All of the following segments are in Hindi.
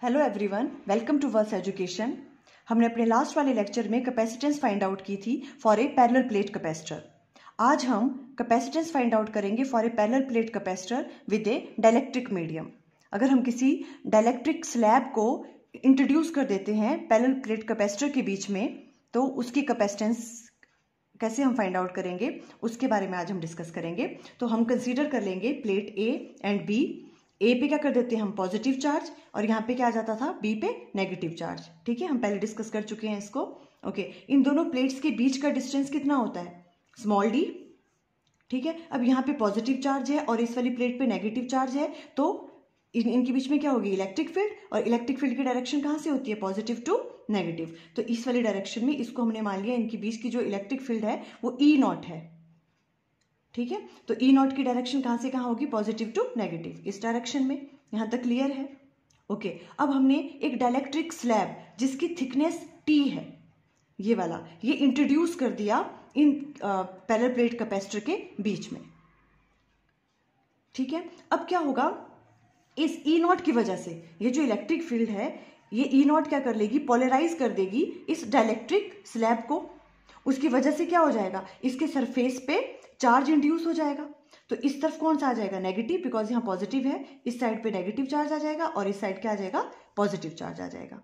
Hello everyone, welcome to verse education. हमने अपने लास्ट वाले लेक्चर में कैपेसिटेंस फाइंड आउट की थी for a parallel plate capacitor. आज हम कैपेसिटेंस फाइंड आउट करेंगे for a parallel plate capacitor with a dielectric medium. अगर हम किसी डाइलेक्ट्रिक स्लैब को इंट्रोड्यूस कर देते हैं पैरेलल प्लेट कैपेसिटर के बीच में, तो उसकी कैपेसिटेंस कैसे हम फाइंड आउट करेंगे उसके बारे में आज हम डिस्कस करेंगे। तो हम कंसीडर कर लेंगे plate A and B. A पे क्या कर देते हैं हम पॉजिटिव चार्ज, और यहाँ पे क्या आ जाता था बी पे नेगेटिव चार्ज। ठीक है, हम पहले डिस्कस कर चुके हैं इसको। ओके, इन दोनों प्लेट्स के बीच का डिस्टेंस कितना होता है, स्मॉल डी। ठीक है, अब यहाँ पे पॉजिटिव चार्ज है और इस वाली प्लेट पे नेगेटिव चार्ज है, तो इनके बीच में क्या होगी इलेक्ट्रिक फील्ड, और इलेक्ट्रिक फील्ड की डायरेक्शन कहाँ से होती है पॉजिटिव टू नेगेटिव। तो इस वाली डायरेक्शन में इसको हमने मान लिया इनके बीच की जो इलेक्ट्रिक फील्ड है वो ई नॉट है। ठीक है, तो ई नॉट की डायरेक्शन कहाँ से कहाँ होगी पॉजिटिव टू नेगेटिव, इस डायरेक्शन में। यहां तक क्लियर है। ओके, अब हमने एक डाइलेक्ट्रिक स्लैब जिसकी थिकनेस टी है, ये वाला, ये इंट्रोड्यूस कर दिया इन पैरेलल प्लेट कैपेसिटर के बीच में। ठीक है, अब क्या होगा, इस ई नॉट की वजह से ये जो इलेक्ट्रिक फील्ड है ये ई नॉट क्या कर लेगी, पोलराइज कर देगी इस डाइलेक्ट्रिक स्लैब को। उसकी वजह से क्या हो जाएगा, इसके सरफेस पे चार्ज इंड्यूस हो जाएगा। तो इस तरफ कौन सा आ जाएगा नेगेटिव, बिकॉज यहाँ पॉजिटिव है, इस साइड पे नेगेटिव चार्ज आ जाएगा और इस साइड क्या आ जाएगा पॉजिटिव चार्ज आ जाएगा।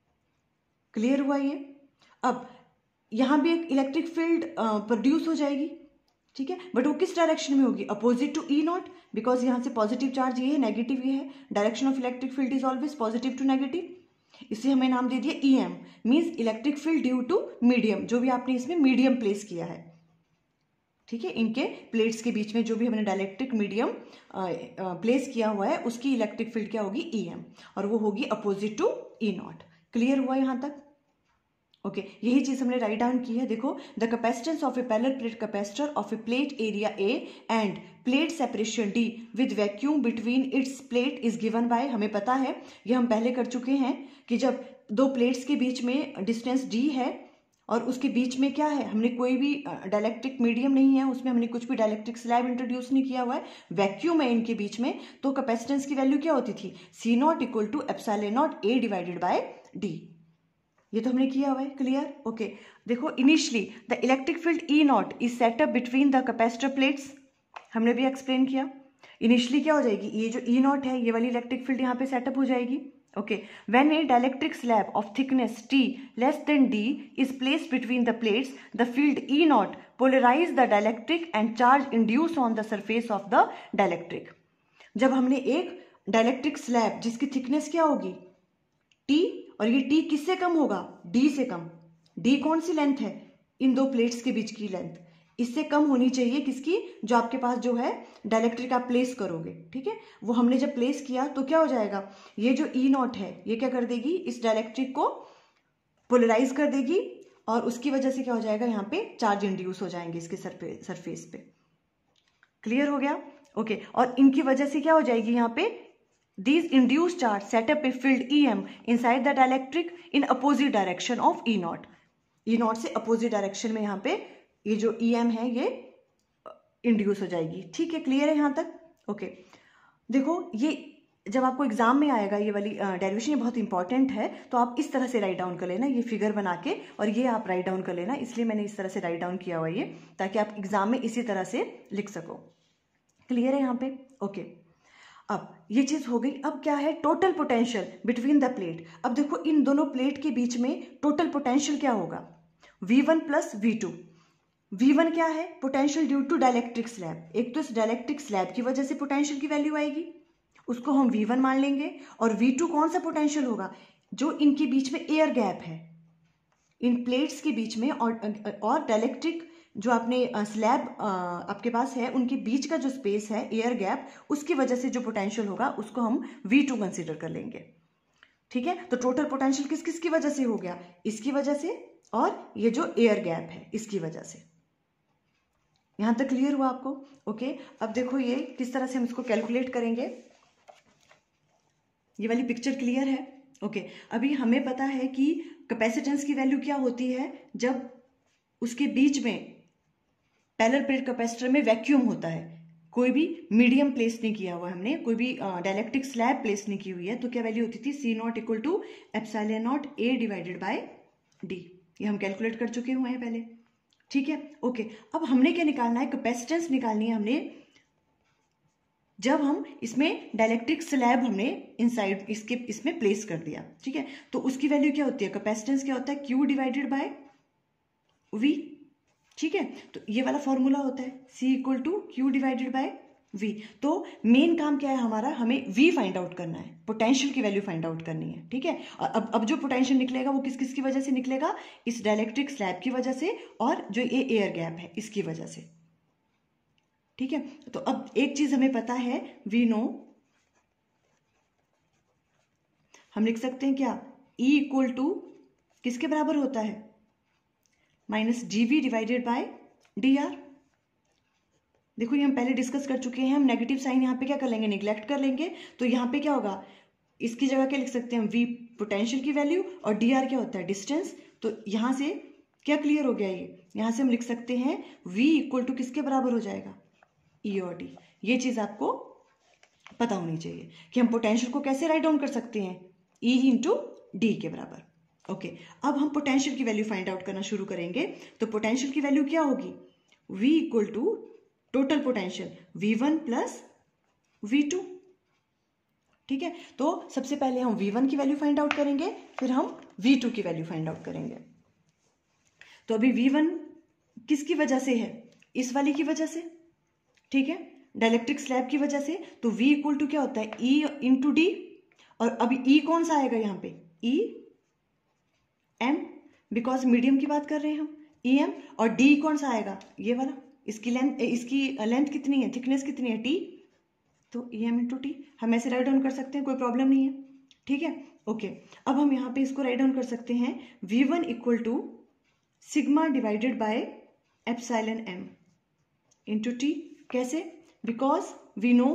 क्लियर हुआ ये। अब यहां भी एक इलेक्ट्रिक फील्ड प्रोड्यूस हो जाएगी। ठीक है, बट वो किस डायरेक्शन में होगी, opposite to E naught, because यहां से पॉजिटिव चार्ज ये है, नेगेटिव ये है। Direction of electric field is always positive to negative. इसे हमें नाम दे दिया E M, means electric field due to medium, जो भी आपने इसमें मीडियम प्लेस किया है। ठीक है, इनके प्लेट्स के बीच में जो भी हमने डाइलेक्ट्रिक मीडियम प्लेस किया हुआ है उसकी इलेक्ट्रिक फील्ड क्या होगी ई एम, और वो होगी opposite to E naught. Clear हुआ यहां तक। ओके, यही चीज हमने राइट डाउन की है। देखो, the capacitance of a parallel plate capacitor of a plate area A and plate separation D with vacuum between its plate is given by, हमें पता है ये हम पहले कर चुके हैं कि जब दो प्लेट्स के बीच में डिस्टेंस डी है और उसके बीच में क्या है, हमने कोई भी डाइलेक्ट्रिक मीडियम नहीं है, उसमें हमने कुछ भी डाइलेक्ट्रिक स्लैब इंट्रोड्यूस नहीं किया हुआ है, वैक्यूम है इनके बीच में, तो कैपेसिटेंस की वैल्यू क्या होती थी, C naught equal to epsilon naught A divided by D. ये तो हमने किया हुआ है। क्लियर। ओके, देखो, initially the electric field E naught is set up between the capacitor plates, हमने भी एक्सप्लेन किया। इनिशियली क्या हो जाएगी, ये जो ई नॉट है ये वाली इलेक्ट्रिक फील्ड यहाँ पे सेटअप हो जाएगी। Okay, when a dielectric slab of thickness T less than D is placed between the plates, the field E naught polarize the dielectric and charge induce on the surface of the dielectric. जब हमने एक डाइलेक्ट्रिक स्लैब जिसकी थिकनेस क्या होगी T, और ये T किससे कम होगा, D से कम। D कौन सी लेंथ है, इन दो प्लेट्स के बीच की लेंथ, इससे कम होनी चाहिए किसकी, जो आपके पास जो है डाइलेक्ट्रिक आप प्लेस करोगे। ठीक है, वो हमने जब प्लेस किया तो क्या हो जाएगा, ये जो ई नॉट है ये क्या कर देगी, इस डाइलेक्ट्रिक को पोलराइज कर देगी, और उसकी वजह से क्या हो जाएगा, यहाँ पे चार्ज इंड्यूस हो जाएंगे इसके सरफेस पे। क्लियर हो गया। ओके, और इनकी वजह से क्या हो जाएगी, यहाँ पे these induced charge set up a field EM inside the dielectric in opposite direction of E naught. E naught से अपोजिट डायरेक्शन में यहाँ पे ये जो EM है ये इंड्यूस हो जाएगी। ठीक है, क्लियर है यहाँ तक। ओके, देखो, ये जब आपको एग्जाम में आएगा ये वाली डेरिवेशन, ये बहुत इंपॉर्टेंट है, तो आप इस तरह से राइट डाउन कर लेना, ये फिगर बना के, और ये आप राइट डाउन कर लेना। इसलिए मैंने इस तरह से राइट डाउन किया हुआ ये, ताकि आप एग्जाम में इसी तरह से लिख सको। क्लियर है यहाँ पे। ओके, अब ये चीज हो गई। अब क्या है, total potential between the plate. अब देखो, इन दोनों प्लेट के बीच में टोटल पोटेंशियल क्या होगा, V1 प्लस V2। V1 क्या है, potential due to dielectric slab. एक तो इस डाइलेक्ट्रिक स्लैब की वजह से पोटेंशियल की वैल्यू आएगी, उसको हम V1 मान लेंगे, और V2 कौन सा पोटेंशियल होगा, जो इनके बीच में एयर गैप है, इन प्लेट्स के बीच में, और डाइलेक्ट्रिक जो आपने स्लैब आपके पास है उनके बीच का जो स्पेस है, एयर गैप, उसकी वजह से जो पोटेंशियल होगा उसको हम V2 कंसीडर कर लेंगे। ठीक है, तो टोटल पोटेंशियल किस किस की वजह से हो गया, इसकी वजह से, और ये जो एयर गैप है इसकी वजह से। यहां तक क्लियर हुआ आपको। ओके, अब देखो ये किस तरह से हम इसको कैलकुलेट करेंगे, ये वाली पिक्चर क्लियर है। ओके, अभी हमें पता है कि कैपेसिटेंस की वैल्यू क्या होती है, जब उसके बीच में पैरेलल प्लेट कैपेसिटर में वैक्यूम होता है। कोई भी मीडियम प्लेस नहीं किया हुआ हमने, कोई भी डाइलेक्ट्रिक स्लैब प्लेस नहीं की हुई है, तो क्या वैल्यू होती थी C naught equal to epsilon naught A divided by D. ये हम कैलकुलेट कर चुके हुए हैं पहले, ठीक है। ओके, अब हमने क्या निकालना है, कैपेसिटेंस निकालनी है हमने। जब हम इसमें डाइलेक्ट्रिक स्लैब हमने इनसाइड इसमें प्लेस कर दिया, ठीक है, तो उसकी वैल्यू क्या होती है, कैपेसिटेंस क्या होता है, क्यू डिवाइडेड बाय वी, ठीक है। तो ये वाला फॉर्मूला होता है C equal to Q divided by V। तो मेन काम क्या है हमारा, हमें V फाइंड आउट करना है, पोटेंशियल की वैल्यू फाइंड आउट करनी है, ठीक है। और अब जो पोटेंशियल निकलेगा वो किस किस की वजह से निकलेगा, इस डाइलेक्ट्रिक स्लैब की वजह से और जो ये एयर गैप है इसकी वजह से, ठीक है। तो अब एक चीज हमें पता है, वी नो, हम लिख सकते हैं क्या, E इक्वल टू किसके बराबर होता है, minus GV divided by DR। देखो ये हम पहले डिस्कस कर चुके हैं, हम नेगेटिव साइन यहाँ पे क्या कर लेंगे, निग्लेक्ट कर लेंगे। तो यहाँ पे क्या होगा, इसकी जगह क्या लिख सकते हैं हम, V पोटेंशियल की वैल्यू और DR क्या होता है, डिस्टेंस। तो यहाँ से क्या क्लियर हो गया, ये यहाँ से हम लिख सकते हैं V इक्वल टू किसके बराबर हो जाएगा, E और D। ये चीज आपको पता होनी चाहिए कि हम पोटेंशियल को कैसे राइट डाउन कर सकते हैं, E इंटू D के बराबर। ओके, अब हम पोटेंशियल की वैल्यू फाइंड आउट करना शुरू करेंगे। तो पोटेंशियल की वैल्यू क्या होगी, V equal to total potential V1 plus V2, ठीक है। तो सबसे पहले हम V1 की वैल्यू फाइंड आउट करेंगे, फिर हम V2 की वैल्यू फाइंड आउट करेंगे। तो अभी V1 किसकी वजह से है, इस वाली की वजह से, ठीक है, डाइलेक्ट्रिक स्लैब की वजह से। तो V इक्वल टू क्या होता है, E इंटू D। और अभी E कौन सा आएगा यहाँ पे, E M, बिकॉज मीडियम की बात कर रहे हैं हम, EM। और D कौन सा आएगा, ये वाला, इसकी लेंथ कितनी है, थिकनेस कितनी है, T। तो EM इंटू T हम ऐसे राइट डाउन कर सकते हैं, कोई प्रॉब्लम नहीं है, ठीक है। ओके, अब हम यहाँ पे इसको राइट डाउन कर सकते हैं, V1 equal to sigma divided by epsilon M into T। कैसे, because we know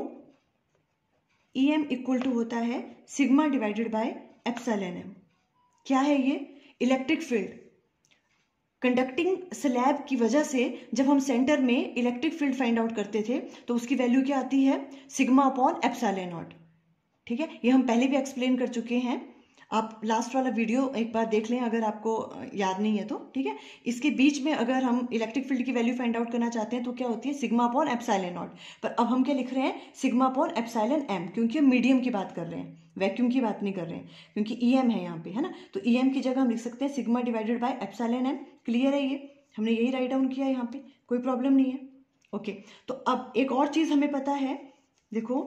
EM equal to होता है sigma divided by epsilon M। क्या है ये, इलेक्ट्रिक फील्ड। कंडक्टिंग स्लैब की वजह से जब हम सेंटर में इलेक्ट्रिक फील्ड फाइंड आउट करते थे तो उसकी वैल्यू क्या आती है, सिग्मा अपॉन एप्सिलॉन नॉट, ठीक है। ये हम पहले भी एक्सप्लेन कर चुके हैं, आप लास्ट वाला वीडियो एक बार देख लें अगर आपको याद नहीं है तो, ठीक है। इसके बीच में अगर हम इलेक्ट्रिक फील्ड की वैल्यू फाइंड आउट करना चाहते हैं तो क्या होती है, सिग्मा अपॉन एप्सिलॉन नॉट। पर अब हम क्या लिख रहे हैं, सिग्मा अपॉन एप्सिलॉन M, क्योंकि हम मीडियम की बात कर रहे हैं, वैक्यूम की बात नहीं कर रहे हैं, क्योंकि EM है यहाँ पे, है ना। तो EM की जगह हम लिख सकते हैं sigma divided by epsilon M। Clear है, ये हमने यही राइट डाउन किया यहाँ पे, कोई प्रॉब्लम नहीं है। ओके, तो अब एक और चीज हमें पता है, देखो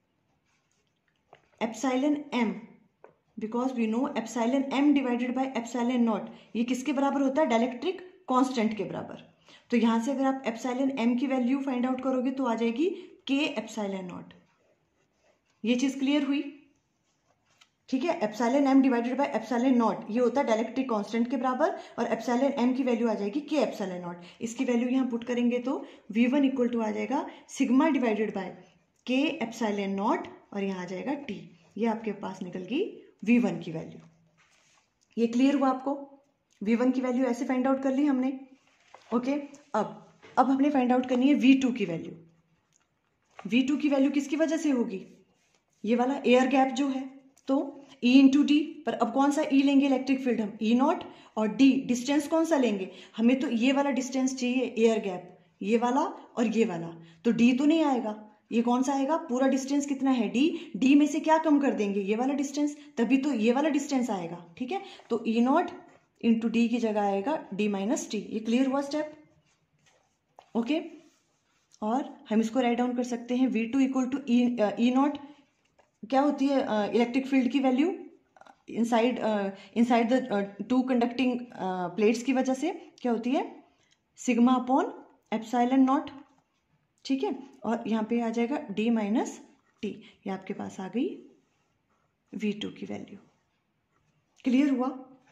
epsilon M, because we know epsilon M divided by epsilon naught, ये किसके बराबर होता है, डाइलेक्ट्रिक कांस्टेंट के बराबर। तो यहां से अगर आप एप्सिलॉन M की वैल्यू फाइंड आउट करोगे तो आ जाएगी K एप्सिलॉन नॉट। ये चीज क्लियर हुई, ठीक है। Epsilon M divided by epsilon naught ये होता है डाइलेक्ट्रिक कांस्टेंट के बराबर, और एप्सिलॉन M की वैल्यू आ जाएगी K एप्सिलॉन नॉट। इसकी वैल्यू यहां पुट करेंगे तो V1 इक्वल टू आ जाएगा sigma divided by K epsilon naught, और यहां आ जाएगा T। ये आपके पास निकल गई V1 की वैल्यू। ये क्लियर हुआ आपको, V1 की वैल्यू ऐसे फाइंड आउट कर ली हमने। ओके, अब हमने फाइंड आउट करनी है V2 की वैल्यू। V2 की वैल्यू किसकी वजह से होगी, ये वाला एयर गैप जो है, तो E इंटू डी। पर अब कौन सा E लेंगे, इलेक्ट्रिक फील्ड हम E नॉट, और D डिस्टेंस कौन सा लेंगे, हमें तो ये वाला डिस्टेंस चाहिए, एयर गैप, ये वाला और ये वाला। तो D तो नहीं आएगा, ये कौन सा आएगा, पूरा डिस्टेंस कितना है D में से क्या कम कर देंगे, ये वाला डिस्टेंस, तभी तो ये वाला डिस्टेंस आएगा, ठीक है। तो E नॉट इंटू D की जगह आएगा D माइनस T। ये क्लियर हुआ स्टेप, ओके। और हम इसको राइट डाउन कर सकते हैं, V2 equal to E not क्या होती है, इलेक्ट्रिक फील्ड की value inside the two conducting plates की वजह से क्या होती है, सिग्मा अपॉन एप्सिलॉन नॉट, ठीक है। और यहाँ पे आ जाएगा D माइनस T। ये आपके पास आ गई V2 की वैल्यू। क्लियर हुआ,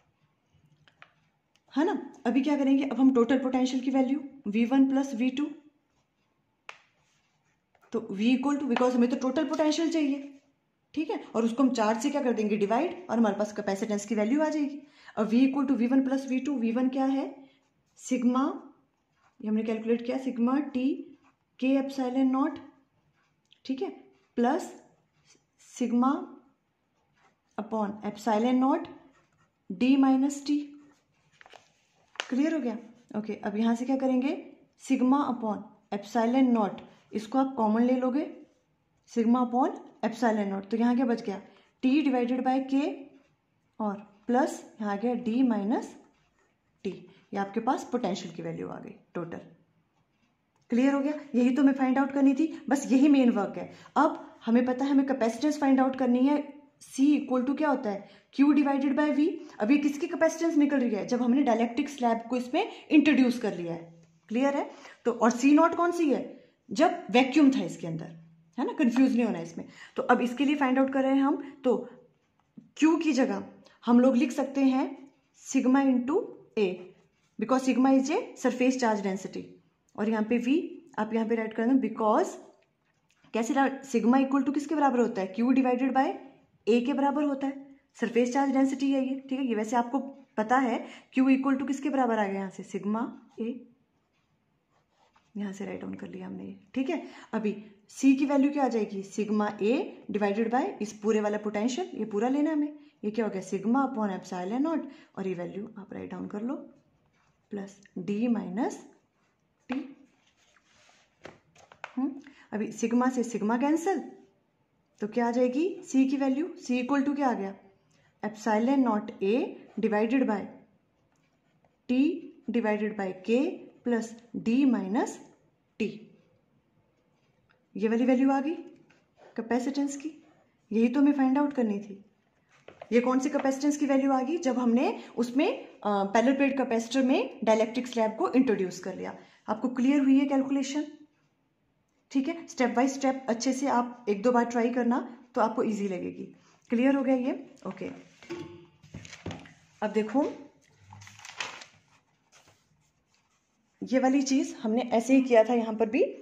है ना। अभी क्या करेंगे, अब हम टोटल पोटेंशियल की वैल्यू V1 प्लस V2, तो V इक्वल टू, बिकॉज हमें तो टोटल पोटेंशियल चाहिए, ठीक है, और उसको हम चार्ज से क्या कर देंगे, डिवाइड, और हमारे पास कैपेसिटेंस की वैल्यू आ जाएगी। अब V equal to V1 plus V2, V1 क्या है, सिग्मा, ये हमने कैलकुलेट किया, sigma T K epsilon naught ठीक है, plus sigma upon epsilon naught D minus T. Clear हो गया? ओके, अब यहां से क्या करेंगे, सिग्मा अपॉन एप्सिलॉन नॉट, इसको आप कॉमन ले लोगे, सिग्मा अपॉन एप्सिलॉन नॉट, तो यहाँ क्या बच गया, टी डिवाइडेड बाय के और प्लस यहाँ आ गया डी माइनस टी। ये आपके पास पोटेंशियल की वैल्यू आ गई टोटल। क्लियर हो गया? यही तो हमें फाइंड आउट करनी थी, बस यही मेन वर्क है। अब हमें पता है हमें कैपेसिटेंस फाइंड आउट करनी है। C इक्वल टू क्या होता है, Q डिवाइडेड बाय V। अब ये किसकी कैपेसिटेंस निकल रही है, जब हमने डाइलेक्ट्रिक स्लैब को इसमें इंट्रोड्यूस कर लिया है। क्लियर है? तो और C नॉट कौन सी है, जब वैक्यूम था इसके अंदर, है ना, कंफ्यूज नहीं होना इसमें। तो अब इसके लिए फाइंड आउट कर रहे हैं हम, तो Q की जगह हम लोग लिख सकते हैं sigma into A, because sigma is a surface charge density, और यहाँ पे V आप यहाँ पे राइट कर दें, बिकॉज कैसे सिग्मा इक्वल टू किसके बराबर होता है, Q डिवाइडेड बाय ए के बराबर होता है, सरफेस चार्ज डेंसिटी है ये। ठीक है, ये वैसे आपको पता है, Q इक्वल टू किसके बराबर आ गया, यहाँ से सिग्मा ए, यहाँ से राइट डाउन कर लिया हमने ये। ठीक है, अभी C की वैल्यू क्या आ जाएगी, सिग्मा ए डिवाइडेड बाय इस पूरे वाला पोटेंशियल, ये पूरा लेना हमें, ये क्या हो गया, सिग्मा अपॉन एप्सिलॉन नॉट, और ये वैल्यू आप राइट डाउन कर लो, प्लस डी माइनस टी। अभी सिग्मा से सिग्मा कैंसिल, तो क्या आ जाएगी C की वैल्यू, C इक्वल टू क्या आ गया, epsilon naught A divided by T divided by K plus D minus T. ये वाली वैल्यू आ गई कैपेसिटेंस की, यही तो हमें फाइंड आउट करनी थी। ये कौन सी कैपेसिटेंस की वैल्यू आ गई, जब हमने उसमें पैरेलल प्लेट कैपेसिटर में डाइलेक्ट्रिक स्लैब को इंट्रोड्यूस कर लिया। आपको क्लियर हुई है कैलकुलेशन? ठीक है, स्टेप बाय स्टेप अच्छे से आप एक दो बार ट्राई करना, तो आपको इजी लगेगी। क्लियर हो गया ये? ओके, अब देखो ये वाली चीज हमने ऐसे ही किया था, यहां पर भी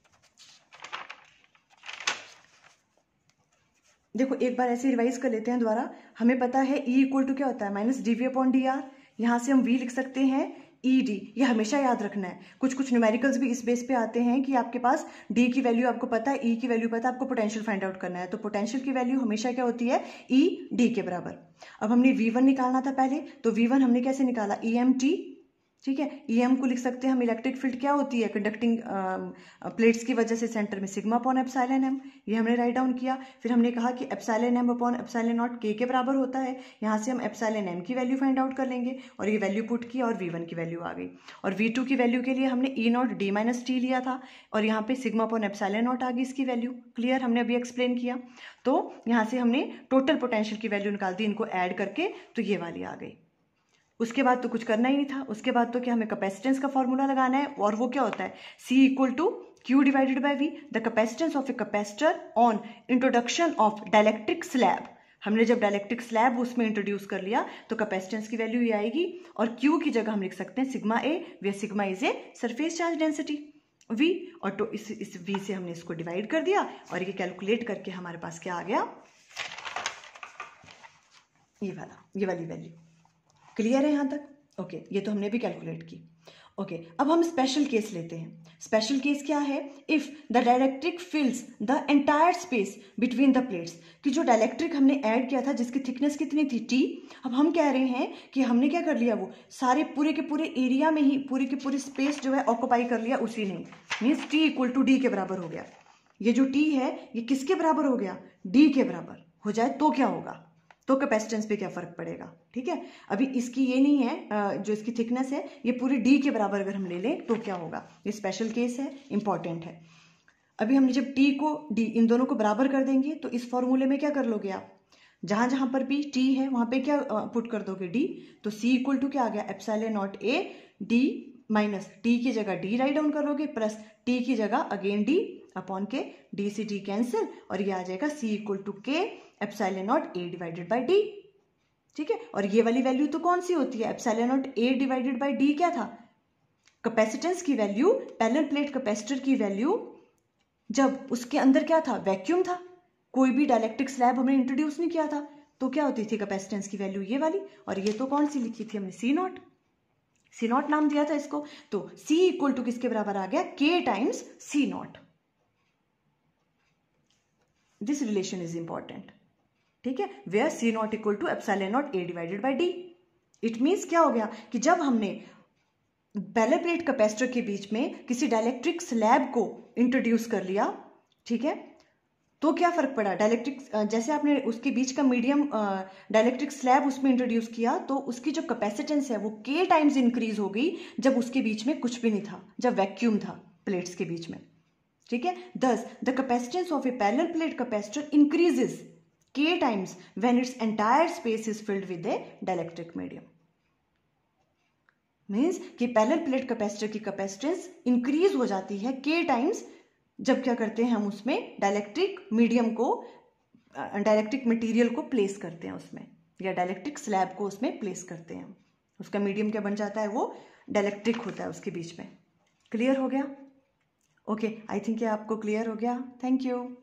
देखो एक बार ऐसे रिवाइज कर लेते हैं दोबारा। हमें पता है E इक्वल टू क्या होता है, minus D V upon D R. यहां से हम V लिख सकते हैं ई डी, ये हमेशा याद रखना है। कुछ न्यूमेरिकल्स भी इस बेस पे आते हैं कि आपके पास D की वैल्यू आपको पता है, E की वैल्यू पता है, आपको पोटेंशियल फाइंड आउट करना है, तो पोटेंशियल की वैल्यू हमेशा क्या होती है, E D के बराबर। अब हमने V1 निकालना था पहले, तो V1 हमने कैसे निकाला, EMT। ठीक है, EM को लिख सकते हैं हम, इलेक्ट्रिक फील्ड क्या होती है, कंडक्टिंग प्लेट्स की वजह से सेंटर में सिग्मा अपॉन एप्सिलॉन एम, ये हमने राइट डाउन किया। फिर हमने कहा कि epsilon M upon epsilon naught K के बराबर होता है, यहाँ से हम एप्सिलॉन एम की वैल्यू फाइंड आउट कर लेंगे, और ये वैल्यू पुट की और V1 की वैल्यू आ गई। और V2 की वैल्यू के लिए हमने E naught D minus T लिया था, और यहाँ पे सिग्मा अपॉन एप्सिलॉन नॉट आ गई इसकी वैल्यू। क्लियर, हमने अभी एक्सप्लेन किया। तो यहाँ से हमने टोटल पोटेंशियल की वैल्यू निकाल दी, इनको ऐड करके, तो ये वाली आ गई। उसके बाद तो कुछ करना ही नहीं था, उसके बाद तो क्या हमें कैपेसिटेंस का फॉर्मूला लगाना है, और वो क्या होता है, C equal to Q divided by V, the capacitance of a capacitor on introduction of dielectric slab. हमने जब डाइलेक्ट्रिक स्लैब उसमें इंट्रोड्यूस कर लिया, तो कैपेसिटेंस की वैल्यू ये आएगी, और Q की जगह हम लिख सकते हैं sigma A, where sigma is a surface charge density V, और तो इस V से हमने इसको डिवाइड कर दिया, और ये कैलकुलेट करके हमारे पास क्या आ गया, ये वाली वैल्यू। क्लियर है यहां तक? ओके, ये तो हमने भी कैलकुलेट की। ओके, अब हम स्पेशल केस लेते हैं। स्पेशल केस क्या है, if the dielectric fills the entire space between the plates, कि जो डाइलेक्ट्रिक हमने ऐड किया था जिसकी थिकनेस कितनी थी, T, अब हम कह रहे हैं कि हमने क्या कर लिया, वो सारे पूरे के पूरे एरिया में ही पूरी की पूरी स्पेस जो है ऑक्यूपाई कर लिया उसी ने, means T equal to D के बराबर हो गया। ये जो T है ये किसके बराबर हो गया, D के बराबर हो जाए तो क्या होगा, तो कैपेसिटेंस पे क्या फर्क पड़ेगा। ठीक है, अभी इसकी ये नहीं है, जो इसकी थिकनेस है ये पूरी D के बराबर अगर हम ले लें तो क्या होगा, ये स्पेशल केस है, इंपॉर्टेंट है। अभी हमने जब T को D इन दोनों को बराबर कर देंगे, तो इस फॉर्मूले में क्या कर लोगे आप, जहां जहां पर भी T है वहां पे क्या पुट कर दोगे, D, तो C इक्वल टू क्या आ गया, epsilon naught A D minus T की जगह D राइट डाउन करोगे, प्लस T की जगह again D upon K, D से D कैंसिल, और ये आ जाएगा C equal to K epsilon naught A divided by D। ठीक है, और ये वाली वैल्यू तो कौन सी होती है, epsilon naught A divided by D क्या था, कैपेसिटेंस की वैल्यू, पैरेलल प्लेट कैपेसिटर की वैल्यू, जब उसके अंदर क्या था, वैक्यूम था, कोई भी डाइलेक्ट्रिक स्लैब हमने इंट्रोड्यूस नहीं किया था, तो क्या होती थी कैपेसिटेंस की वैल्यू, ये वाली। और ये तो कौन सी लिखी थी हमने, C नॉट नाम दिया था इसको, तो C इक्वल टू किसके बराबर आ गया, K times C naught. This relation is important, ठीक है, where C naught equal to epsilon naught A divided by D. It means क्या हो गया कि जब हमने पैरेलल प्लेट कैपेसिटर के बीच में किसी डाइलेक्ट्रिक स्लैब को इंट्रोड्यूस कर लिया, ठीक है, तो क्या फर्क पड़ा, डाइलेक्ट्रिक जैसे आपने उसके बीच का मीडियम डाइलेक्ट्रिक स्लैब उसमें इंट्रोड्यूस किया तो उसकी जो कैपेसिटेंस है वो k टाइम्स इंक्रीज हो गई जब उसके बीच में कुछ भी नहीं था, जब वैक्यूम था प्लेट्स के बीच में, ठीक है। Thus the capacitance of a parallel plate capacitor increases k times when its entire space is filled with a dielectric medium. Means कि पैरेलल प्लेट कैपेसिटर की कैपेसिटेंस इंक्रीज हो जाती है k टाइम्स जब क्या करते हैं हम उसमें डाइलेक्ट्रिक मीडियम को, डाइलेक्ट्रिक मटेरियल को प्लेस करते हैं उसमें, या डाइलेक्ट्रिक स्लैब को उसमें प्लेस करते हैं। उसका मीडियम क्या बन जाता है, वो डाइलेक्ट्रिक होता है उसके बीच में। क्लियर हो गया? ओके, आई थिंक ये आपको क्लियर हो गया। Thank you.